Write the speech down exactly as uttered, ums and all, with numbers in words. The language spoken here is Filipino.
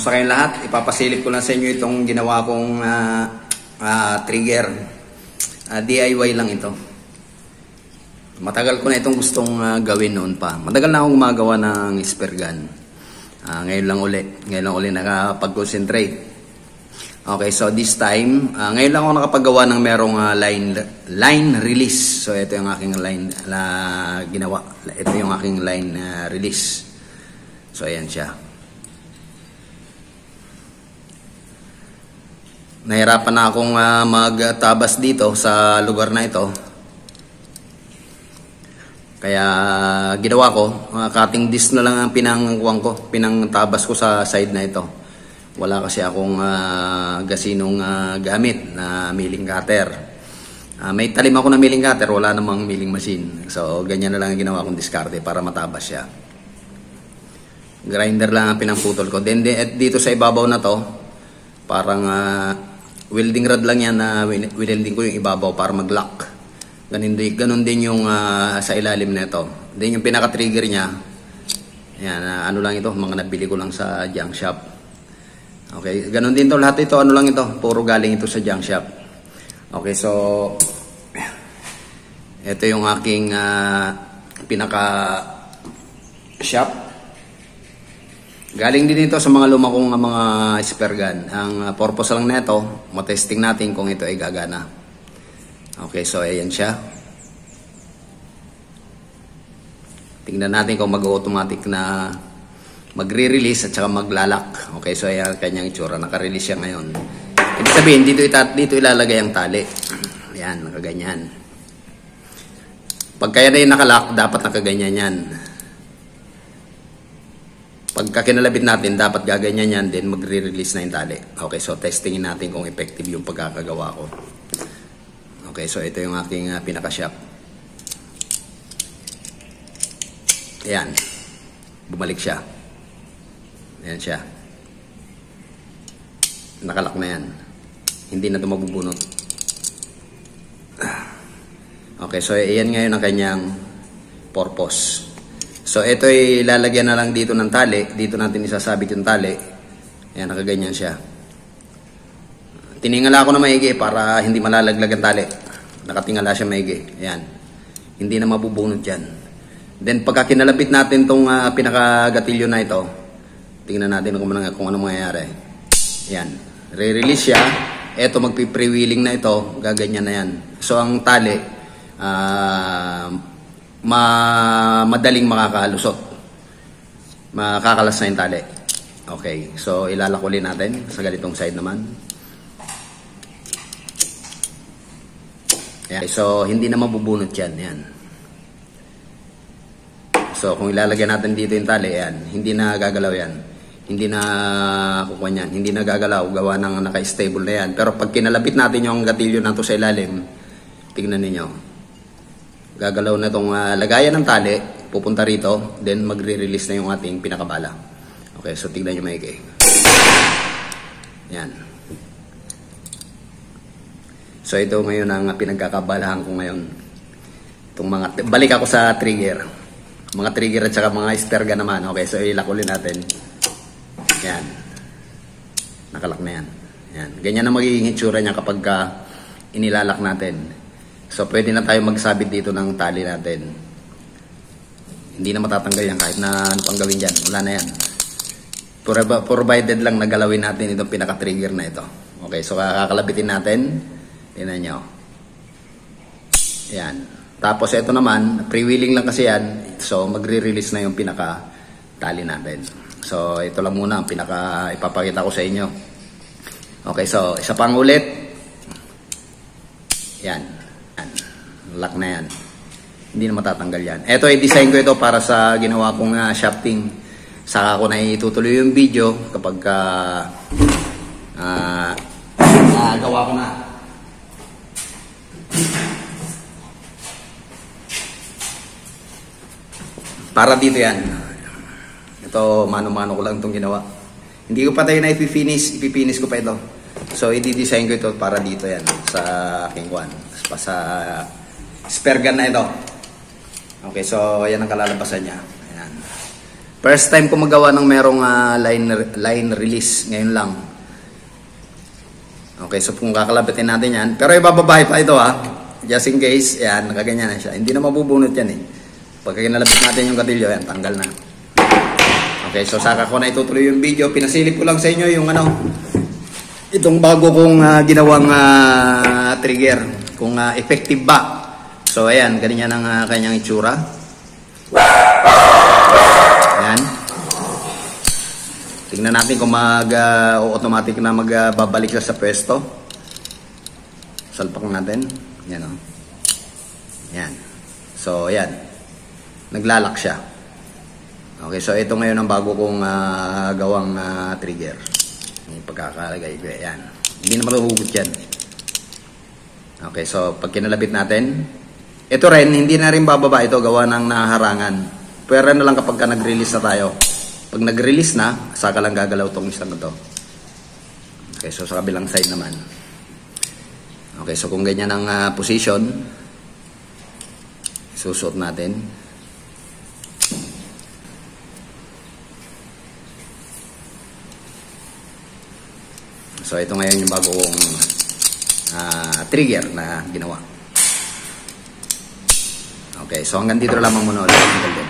Kamusta kayong lahat? Ipapasilip ko lang sa inyo itong ginawa kong uh, uh, trigger. Uh, D I Y lang ito. Matagal ko na itong gustong uh, gawin noon pa. Matagal na akong gumagawa ng spear gun. Uh, ngayon lang uli. Ngayon lang uli nakapag-concentrate. Okay, so this time, uh, ngayon lang ako nakapagawa ng merong uh, line line release. So ito yung aking line uh, ginawa. Ito yung aking line uh, release. So ayan siya. Nahirapan na akong uh, magtabas dito sa lugar na ito. Kaya ginawa ko, uh, cutting disc na lang ang pinangkuhan ko, pinangtabas ko sa side na ito. Wala kasi akong uh, gasinong uh, gamit na milling cutter. Uh, may talim ako na milling cutter, wala namang milling machine. So ganyan na lang ang ginawa kong diskarte para matabas siya. Grinder lang ang pinangputol ko. Then dito sa ibabaw na to, parang uh, welding rod lang yan na uh, welding ko yung ibabaw para mag-lock. Ganun din, ganun din yung uh, sa ilalim na ito. Then yung pinaka-trigger niya, yan, uh, ano lang ito, mga nabili ko lang sa junk shop. Okay, ganun din to lahat ito, ano lang ito, puro galing ito sa junk shop. Okay, so ito yung aking uh, pinaka-shop. Galing din ito sa mga luma kong mga spear gun. Ang uh, purpose lang nito, matesting natin kung ito ay gagana. Okay, so ayan siya. Tingnan natin kung mag-automatic na magre-release at saka maglalak. Okay, so ayan kanyang itsura. Naka-release siya ngayon. Ibig sabihin, dito, ita dito ilalagay ang tali. Ayan, nakaganyan. Pag kaya na yung nakalak, dapat nakaganyan yan. Pagka kinalabit natin, dapat gaganyan yan, then magre-release na yung tali. Okay, so testingin natin kung effective yung pagkakagawa ko. Okay, so ito yung aking uh, pinaka-shop. Ayan. Bumalik siya. Ayan siya. Nakalak na yan. Hindi na ito mabubunot. Okay, so ayan ngayon ang kanyang purpose. So ito ay lalagyan na lang dito ng tali. Dito natin isasabit yung tali. Ayan, nakaganyan siya. Tiningala ko na maigi para hindi malalaglag ang tali. Nakatingala siya maigi. Ayan. Hindi na mabubunot yan. Then pagka kinalapit natin itong uh, pinakagatilyo na ito, tingnan natin kung, kung ano mangyayari. Ayan. Re-release siya. Ito magpi-freewheeling na ito. Gaganyan na yan. So ang tali, uh, ma madaling makakalusot. Makakalas na yung tali. Okay. So ilalak ulit natin sa ganitong side naman. Ayan. So, hindi na mabubunot yan. Ayan. So, kung ilalagyan natin dito yung tali, ayan, hindi na gagalaw yan. Hindi na kukuha yan. Hindi na gagalaw. Gawa ng naka-stable na yan. Pero pag kinalapit natin yung gatilyo na to sa ilalim, tignan ninyo. Gagalaw na itong uh, lagayan ng tali, pupunta rito, then magre-release na yung ating pinakabala. Okay, so tignan nyo maigi. Ayan. So ito ngayon ang pinagkakabalahan ko ngayon. Itong mga, balik ako sa trigger. Mga trigger at saka mga spear gun naman. Okay, so ilak ulit natin. Yan. Nakalak na yan. Yan. Ganyan ang magiging itsura niya kapag uh, inilalak natin. So pwede na tayo magsabit dito ng tali natin. Hindi na matatanggal yan kahit na ano pang gawin dyan. Wala na yan. Provided lang na galawin natin itong pinaka-trigger na ito. Okay, so kakalabitin natin. Tingnan nyo. Ayan. Tapos ito naman, freewheeling lang kasi yan. So magre-release na yung pinaka-tali natin. So ito lang muna ang pinaka ipapakita ko sa inyo. Okay, so isa pang ulit. Yan. Yan. Lock na yan. Hindi na matatanggal yan. Ito ay design ko ito para sa ginawa kong uh, shafting. Saka ko na itutuloy yung video kapag uh, uh, uh, gawa ko na. Para dito yan. Ito, mano-mano ko lang itong ginawa. Hindi ko pa tayo na ipifinish. Ipifinish ko pa ito. So, i-design ko ito para dito yan. Sa aking kwan. Pa sa spear gun na ito. Okay, so, yan ang kalalabasan niya. Ayan. First time ko magawa ng merong uh, line, line release. Ngayon lang. Okay, so kung kakalabitin natin yan. Pero ibababahay pa ito ha. Just in case, yan, nakaganyan na siya. Hindi na mabubunot yan eh. Pagka kinalabit natin yung gatilyo, yan, tanggal na. Okay, so saka ko na itutuloy yung video. Pinasilip ko lang sa inyo yung ano, itong bago kong uh, ginawang uh, trigger. Kung uh, effective ba. So ayan, ganyan ang uh, kanyang itsura. Ayan. Tingnan natin kung mag-automatic uh, na magbabalik uh, sa pwesto. Salpak natin. Yan o. Yan. So, yan. Naglalak siya. Okay, so ito ngayon ang bago kong uh, gawang uh, trigger. May pagkakalagay ko. Yan. Hindi na mahuhugot yan. Okay, so pag kinalabit natin, ito rin, hindi na rin bababa ito gawa ng naharangan. Pero na lang kapag ka nag-release na tayo. Pag nag-release na, saka lang gagalaw itong isang ito. Okay, so sa kabilang side naman. Okay, so kung ganyan ang uh, position, susuot natin. So ito ngayon yung bagong uh, trigger na ginawa. Okay, so hanggang dito lamang muna ulit.